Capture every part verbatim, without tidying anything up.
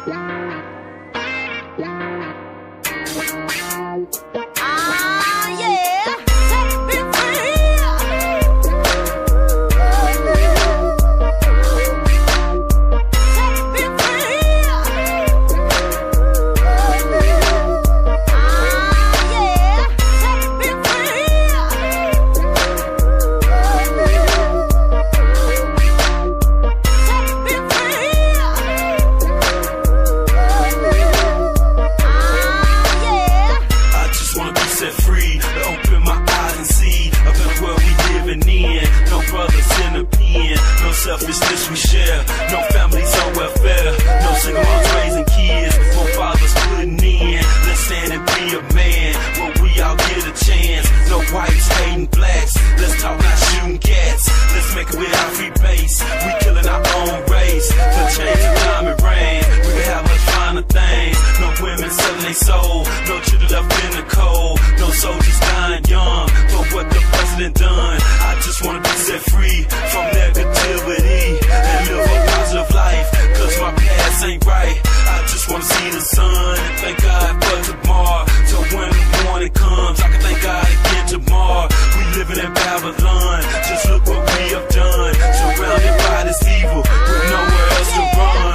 Selfishness we share, no families on welfare, no single moms raising kids, no fathers putting in. Let's stand and be a man, when we all get a chance. No whites hating blacks, let's talk not shooting cats. Let's make it with our free base, we killing our own race. For change of time and rain, we can have much finer things. No women selling their soul, no children left in the cold, no soldiers dying young for what the president done. I just wanna be set free from negativity and live a positive life, cause my past ain't right. I just wanna see the sun and thank God for tomorrow. So when the morning comes, I can thank God again tomorrow. We living in Babylon, just look what we have done. Surrounded by this evil, with nowhere else to run.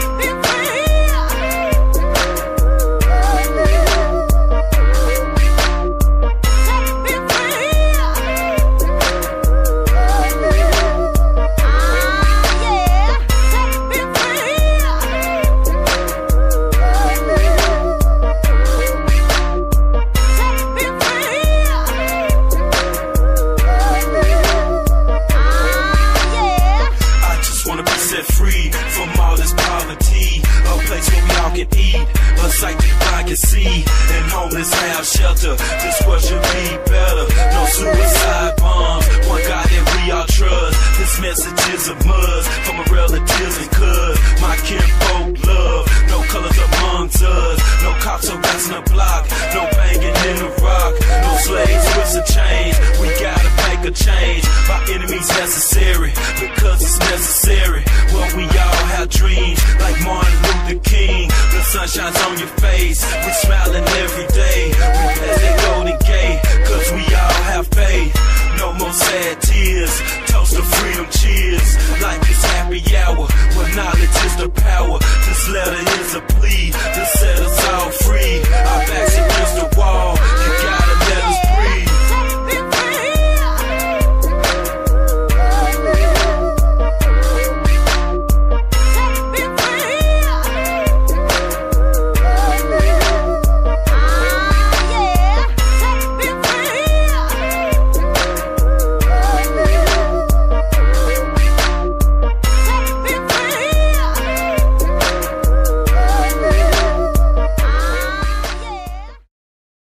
Free from all this poverty, a place where we all can eat, a sight that the eye can see, and homeless have shelter. This world should be better. No suicide bombs, one God that we all trust. This message is a must for my relatives and cuz my kinfolk love. No colors amongst us, no cops harassing the block, no banging in the rock, no slaves with a change. We gotta make a change. My enemies necessary because it's necessary. Well, we all have dreams like Martin Luther King. The sun shines on your face. We